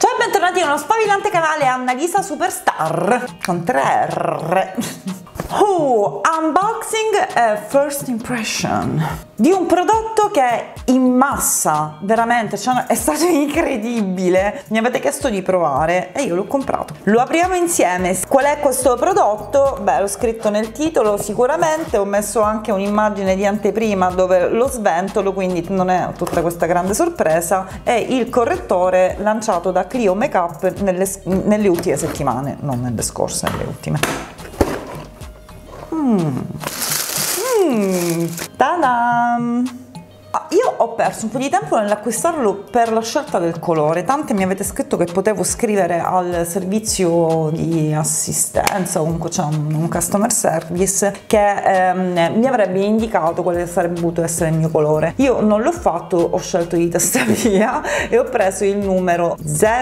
Ciao e bentornati in uno spavilante canale Annalisa Superstar con 3 R. Unboxing e first impression di un prodotto che in massa veramente è stato incredibile. Mi avete chiesto di provare e io l'ho comprato. Lo apriamo insieme. Qual è questo prodotto? Beh, l'ho scritto nel titolo sicuramente, ho messo anche un'immagine di anteprima dove lo sventolo, quindi non è tutta questa grande sorpresa. È il correttore lanciato da Clio Makeup nelle ultime settimane, non nelle scorse, nelle ultime. Ta-dam! Io ho perso un po' di tempo nell'acquistarlo per la scelta del colore. Tante mi avete scritto che potevo scrivere al servizio di assistenza, comunque c'è un customer service che mi avrebbe indicato quale sarebbe potuto essere il mio colore. Io non l'ho fatto, ho scelto di testare via e ho preso il numero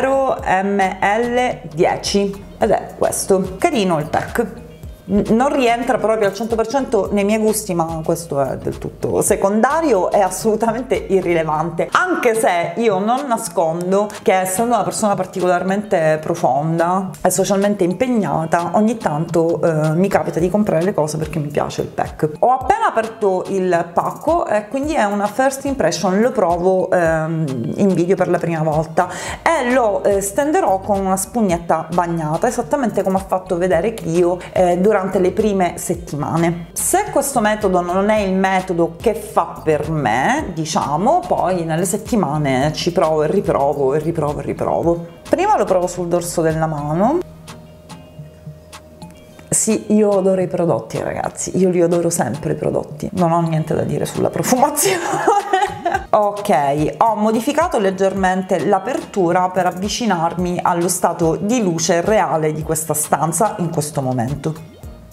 0ML10 ed è questo. Carino il pack. Non rientra proprio al 100% nei miei gusti, ma questo è del tutto secondario e assolutamente irrilevante, anche se io non nascondo che, essendo una persona particolarmente profonda e socialmente impegnata, ogni tanto mi capita di comprare le cose perché mi piace il pack. Ho appena aperto il pacco e quindi è una first impression, lo provo in video per la prima volta e lo stenderò con una spugnetta bagnata, esattamente come ha fatto vedere Clio durante le prime settimane. Se questo metodo non è il metodo che fa per me, diciamo, poi nelle settimane ci provo e riprovo e riprovo e riprovo. Prima lo provo sul dorso della mano. Sì, io adoro i prodotti, ragazzi, io li adoro sempre i prodotti, non ho niente da dire sulla profumazione. Ok, ho modificato leggermente l'apertura per avvicinarmi allo stato di luce reale di questa stanza in questo momento.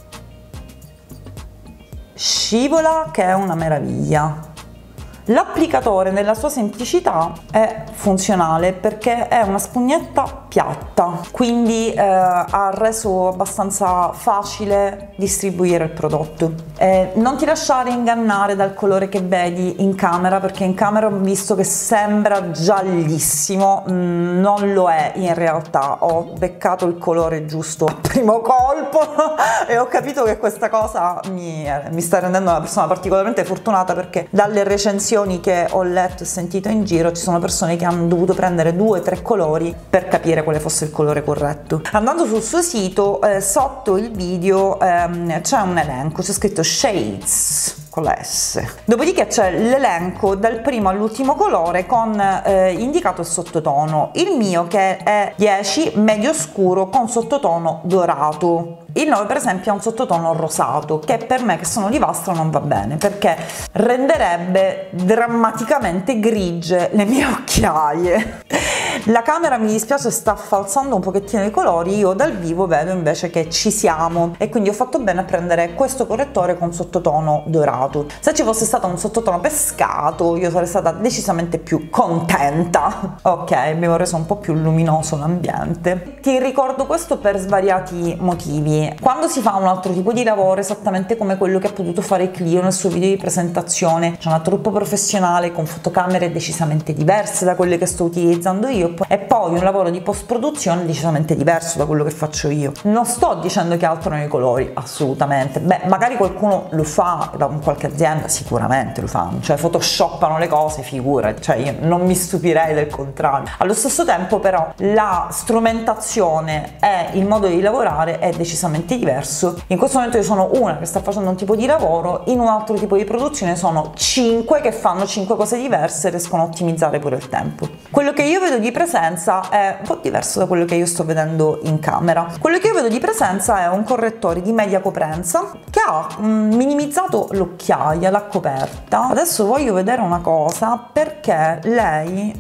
Scivola che è una meraviglia. L'applicatore nella sua semplicità è funzionale perché è una spugnetta piatta, quindi ha reso abbastanza facile distribuire il prodotto. Non ti lasciare ingannare dal colore che vedi in camera, perché in camera ho visto che sembra giallissimo, non lo è in realtà. Ho beccato il colore giusto al primo colpo e ho capito che questa cosa mi sta rendendo una persona particolarmente fortunata, perché dalle recensioni che ho letto e sentito in giro ci sono persone che hanno dovuto prendere 2 o 3 colori per capire quale fosse il colore corretto. Andando sul suo sito, sotto il video c'è un elenco, c'è scritto Shades con la S, dopodiché c'è l'elenco dal primo all'ultimo colore con indicato il sottotono. Il mio, che è 10 medio scuro con sottotono dorato. Il 9 per esempio ha un sottotono rosato, che per me che sono olivastra non va bene, perché renderebbe drammaticamente grigie le mie occhiaie. La camera, mi dispiace, sta falsando un pochettino i colori, io dal vivo vedo invece che ci siamo, e quindi ho fatto bene a prendere questo correttore con sottotono dorato. Se ci fosse stato un sottotono pescato io sarei stata decisamente più contenta. Ok, abbiamo reso un po' più luminoso l'ambiente. Ti ricordo questo per svariati motivi. Quando si fa un altro tipo di lavoro, esattamente come quello che ha potuto fare Clio nel suo video di presentazione, c'è una troupe professionale con fotocamere decisamente diverse da quelle che sto utilizzando io, e poi un lavoro di post produzione decisamente diverso da quello che faccio io. Non sto dicendo che alterano i colori, assolutamente. Beh, magari qualcuno lo fa, da qualche azienda sicuramente lo fanno, cioè photoshoppano le cose, figurati, cioè io non mi stupirei del contrario. Allo stesso tempo però la strumentazione e il modo di lavorare è decisamente diverso. In questo momento io sono una che sta facendo un tipo di lavoro, in un altro tipo di produzione sono 5 che fanno 5 cose diverse e riescono a ottimizzare pure il tempo. Quello che io vedo di presenza è un po' diverso da quello che io sto vedendo in camera. Quello che io vedo di presenza è un correttore di media coprenza che ha minimizzato l'occhiaia, l'ha coperta. Adesso voglio vedere una cosa, perché lei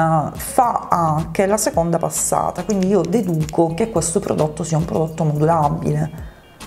fa anche la seconda passata, quindi io deduco che questo prodotto sia un prodotto modulabile.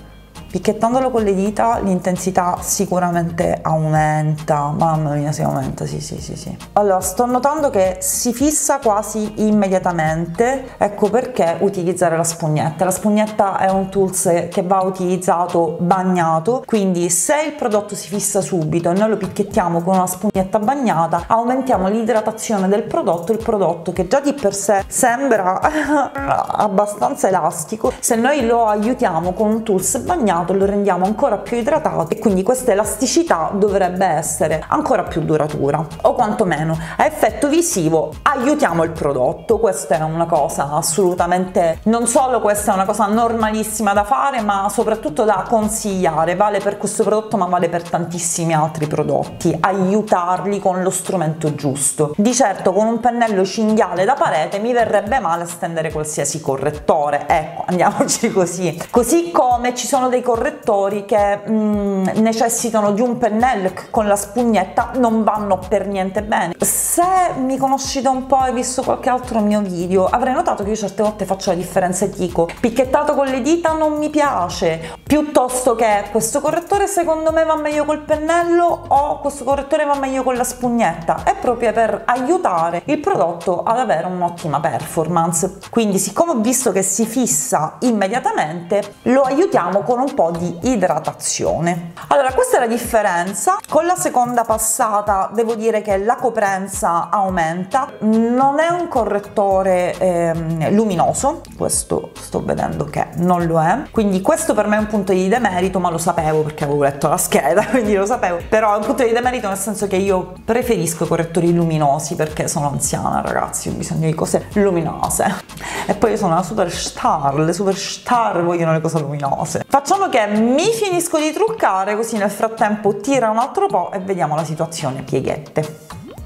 Picchettandolo con le dita l'intensità sicuramente aumenta, mamma mia, si aumenta, sì. Allora, sto notando che si fissa quasi immediatamente, ecco perché utilizzare la spugnetta. La spugnetta è un tools che va utilizzato bagnato, quindi se il prodotto si fissa subito e noi lo picchettiamo con una spugnetta bagnata, aumentiamo l'idratazione del prodotto, il prodotto che già di per sé sembra abbastanza elastico, se noi lo aiutiamo con un tools bagnato lo rendiamo ancora più idratato e quindi questa elasticità dovrebbe essere ancora più duratura, o quantomeno a effetto visivo aiutiamo il prodotto. Questa è una cosa assolutamente, non solo questa è una cosa normalissima da fare, ma soprattutto da consigliare. Vale per questo prodotto ma vale per tantissimi altri prodotti, aiutarli con lo strumento giusto. Di certo con un pennello cinghiale da parete mi verrebbe male stendere qualsiasi correttore, ecco, andiamoci così come ci sono dei correttori che necessitano di un pennello che con la spugnetta non vanno per niente bene. Se mi conoscete un po' e visto qualche altro mio video avrei notato che io certe volte faccio la differenza e dico picchettato con le dita non mi piace, piuttosto che questo correttore secondo me va meglio col pennello o questo correttore va meglio con la spugnetta. È proprio per aiutare il prodotto ad avere un'ottima performance. Quindi siccome ho visto che si fissa immediatamente lo aiutiamo con un po' di idratazione. Allora, questa è la differenza. Con la seconda passata devo dire che la coprenza aumenta, non è un correttore luminoso, questo sto vedendo che non lo è, quindi questo per me è un punto di demerito, ma lo sapevo perché avevo letto la scheda, quindi lo sapevo, però è un punto di demerito nel senso che io preferisco i correttori luminosi perché sono anziana, ragazzi, ho bisogno di cose luminose e poi io sono una superstar, le superstar vogliono le cose luminose. Facciamo che mi finisco di truccare, così nel frattempo tira un altro po' e vediamo la situazione pieghette.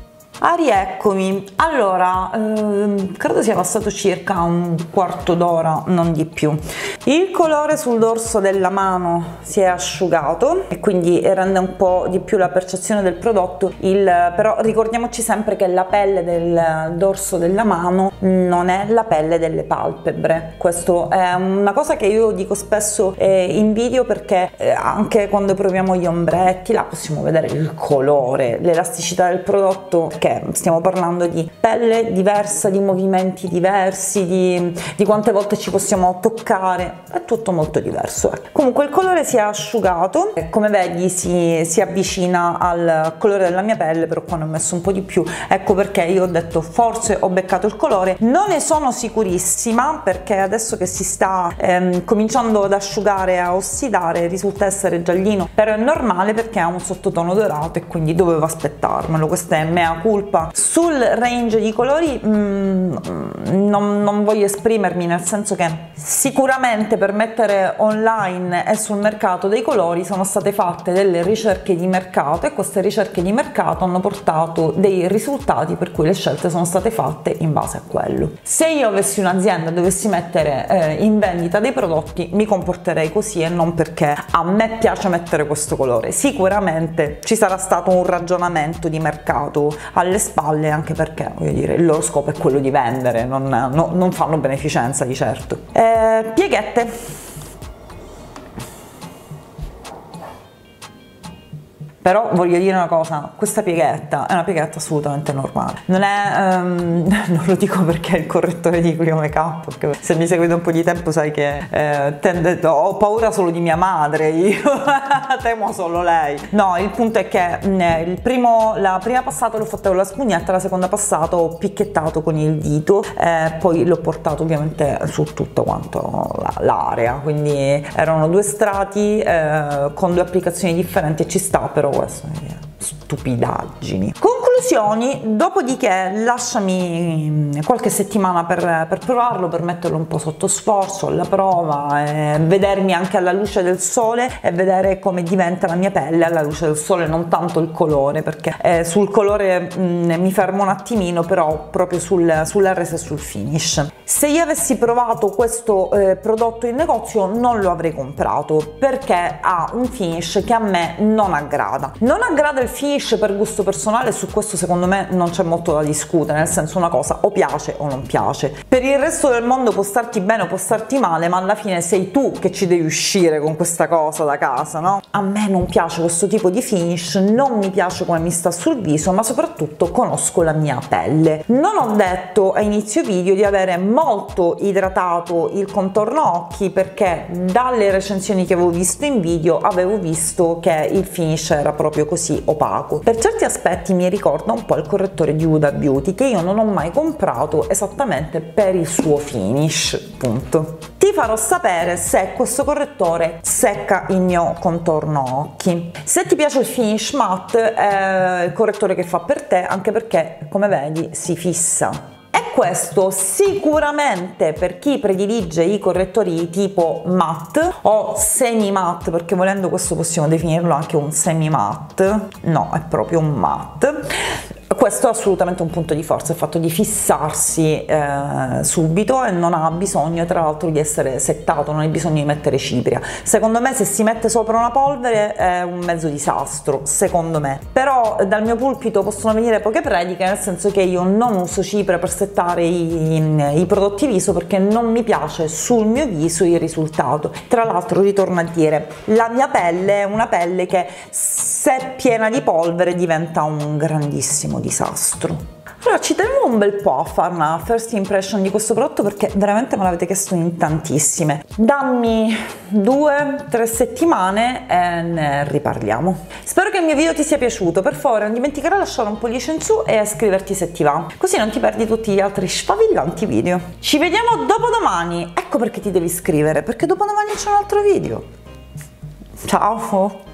Rieccomi. Allora, credo sia passato circa un quarto d'ora, non di più. Il colore sul dorso della mano si è asciugato e quindi rende un po' di più la percezione del prodotto. Però ricordiamoci sempre che la pelle del dorso della mano non è la pelle delle palpebre. Questo è una cosa che io dico spesso in video, perché anche quando proviamo gli ombretti là possiamo vedere il colore, l'elasticità del prodotto, che stiamo parlando di pelle diversa, di movimenti diversi, di quante volte ci possiamo toccare, è tutto molto diverso. Comunque il colore si è asciugato, come vedi si avvicina al colore della mia pelle, però qua ne ho messo un po' di più, ecco perché io ho detto forse ho beccato il colore. Non ne sono sicurissima perché adesso che si sta cominciando ad asciugare e a ossidare risulta essere giallino, però è normale perché ha un sottotono dorato e quindi dovevo aspettarmelo. Questa è mea culpa. Sul range di colori non voglio esprimermi, nel senso che sicuramente per mettere online e sul mercato dei colori sono state fatte delle ricerche di mercato e queste ricerche di mercato hanno portato dei risultati per cui le scelte sono state fatte in base a quello. Se io avessi un'azienda e dovessi mettere in vendita dei prodotti mi comporterei così e non perché a me piace mettere questo colore. Sicuramente ci sarà stato un ragionamento di mercato alle spalle, anche perché voglio dire il loro scopo è quello di vendere, non fanno beneficenza di certo. Pieghette. Però voglio dire una cosa, questa pieghetta è una pieghetta assolutamente normale, non è, non lo dico perché è il correttore di Clio Makeup, perché se mi seguite un po' di tempo sai che ho paura solo di mia madre, io temo solo lei. No, il punto è che la prima passata l'ho fatta con la spugnetta, la seconda passata ho picchettato con il dito, poi l'ho portato ovviamente su tutto quanto l'area, quindi erano due strati con due applicazioni differenti e ci sta, però questo stupidaggini. Conclusioni, dopodiché lasciami qualche settimana per provarlo, per metterlo un po' sotto sforzo alla prova, vedermi anche alla luce del sole e vedere come diventa la mia pelle alla luce del sole, non tanto il colore, perché sul colore mi fermo un attimino, però proprio sulla resa e sul finish. Se io avessi provato questo prodotto in negozio non lo avrei comprato perché ha un finish che a me non aggrada. Non aggrada il finish per gusto personale, su questo questo secondo me non c'è molto da discutere, nel senso una cosa o piace o non piace. Per il resto del mondo può starti bene o può starti male, ma alla fine sei tu che ci devi uscire con questa cosa da casa, no? A me non piace questo tipo di finish, non mi piace come mi sta sul viso, ma soprattutto conosco la mia pelle. Non ho detto a inizio video di avere molto idratato il contorno occhi, perché dalle recensioni che avevo visto in video avevo visto che il finish era proprio così opaco. Per certi aspetti mi ricorda un po' il correttore di Huda Beauty, che io non ho mai comprato esattamente per il suo finish, punto. Ti farò sapere se questo correttore secca il mio contorno occhi. Se ti piace il finish matte è il correttore che fa per te, anche perché come vedi si fissa. E questo sicuramente per chi predilige i correttori tipo matte o semi matte, perché volendo questo possiamo definirlo anche un semi matte, no, è proprio un matte. Questo è assolutamente un punto di forza, il fatto di fissarsi subito e non ha bisogno tra l'altro di essere settato, non hai bisogno di mettere cipria. Secondo me se si mette sopra una polvere è un mezzo disastro, secondo me. Però dal mio pulpito possono venire poche prediche, nel senso che io non uso cipria per settare i prodotti viso, perché non mi piace sul mio viso il risultato. Tra l'altro ritorno a dire, la mia pelle è una pelle che se piena di polvere diventa un grandissimo disastro. Allora ci tenevo un bel po' a fare una first impression di questo prodotto, perché veramente me l'avete chiesto in tantissime. Dammi 2-3 settimane e ne riparliamo. Spero che il mio video ti sia piaciuto, per favore non dimenticare di lasciare un pollice in su e iscriverti se ti va, così non ti perdi tutti gli altri sfavillanti video. Ci vediamo dopodomani, ecco perché ti devi iscrivere, perché dopodomani c'è un altro video. Ciao!